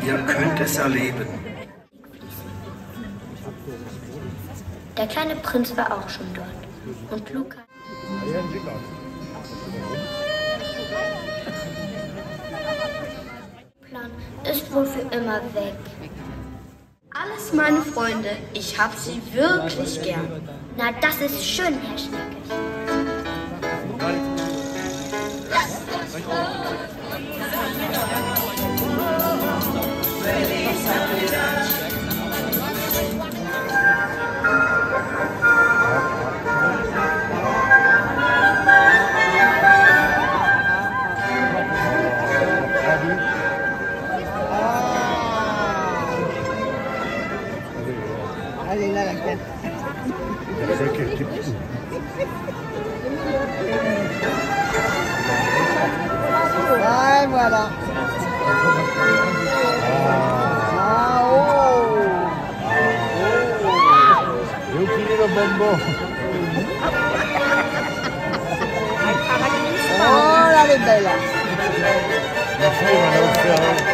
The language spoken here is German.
Ihr könnt es erleben. Der kleine Prinz war auch schon dort. Und Luca Plan ist wohl für immer weg. Alles meine Freunde, ich hab sie wirklich gern. Na, das ist schön, Herr Schneckes. Vai, voilà. Eu queria o bombom. Olha, bella.